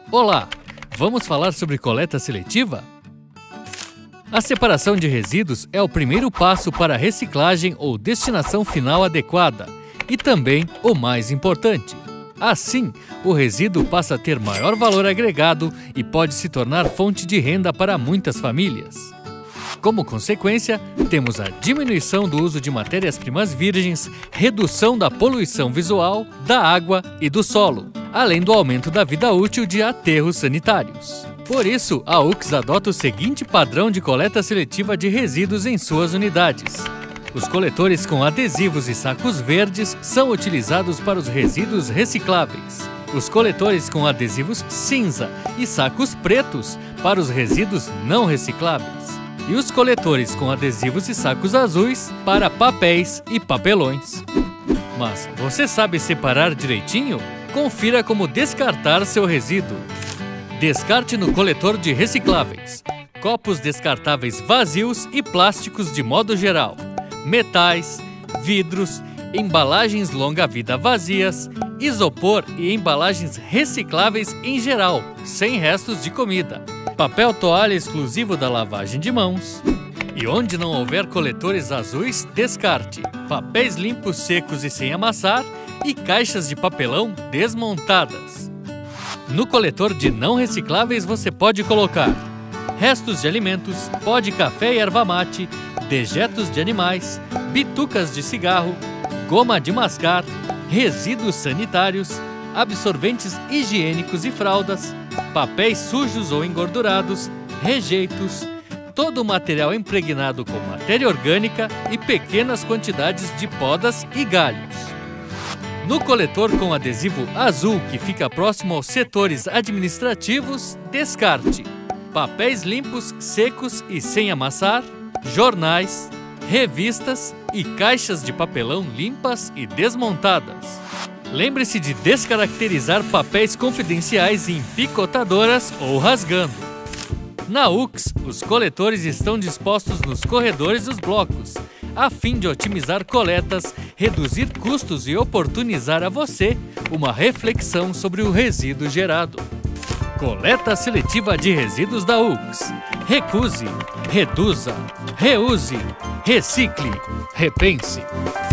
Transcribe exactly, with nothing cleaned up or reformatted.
Olá! Vamos falar sobre coleta seletiva? A separação de resíduos é o primeiro passo para a reciclagem ou destinação final adequada e também o mais importante. Assim, o resíduo passa a ter maior valor agregado e pode se tornar fonte de renda para muitas famílias. Como consequência, temos a diminuição do uso de matérias-primas virgens, redução da poluição visual, da água e do solo, além do aumento da vida útil de aterros sanitários. Por isso, a U C S adota o seguinte padrão de coleta seletiva de resíduos em suas unidades. Os coletores com adesivos e sacos verdes são utilizados para os resíduos recicláveis. Os coletores com adesivos cinza e sacos pretos para os resíduos não recicláveis. E os coletores com adesivos e sacos azuis para papéis e papelões. Mas você sabe separar direitinho? Confira como descartar seu resíduo. Descarte no coletor de recicláveis. Copos descartáveis vazios e plásticos de modo geral. Metais, vidros, embalagens longa-vida vazias, isopor e embalagens recicláveis em geral, sem restos de comida. Papel toalha exclusivo da lavagem de mãos. E onde não houver coletores azuis, descarte papéis limpos secos e sem amassar e caixas de papelão desmontadas. No coletor de não recicláveis você pode colocar restos de alimentos, pó de café e erva mate, dejetos de animais, bitucas de cigarro, goma de mascar, resíduos sanitários, absorventes higiênicos e fraldas, papéis sujos ou engordurados, rejeitos, todo o material impregnado com matéria orgânica e pequenas quantidades de podas e galhos. No coletor com adesivo azul que fica próximo aos setores administrativos, descarte papéis limpos, secos e sem amassar, jornais, revistas e caixas de papelão limpas e desmontadas. Lembre-se de descaracterizar papéis confidenciais em picotadoras ou rasgando. Na U C S, os coletores estão dispostos nos corredores dos blocos, a fim de otimizar coletas, reduzir custos e oportunizar a você uma reflexão sobre o resíduo gerado. Coleta seletiva de resíduos da U C S. Recuse, reduza, reuse, recicle, repense.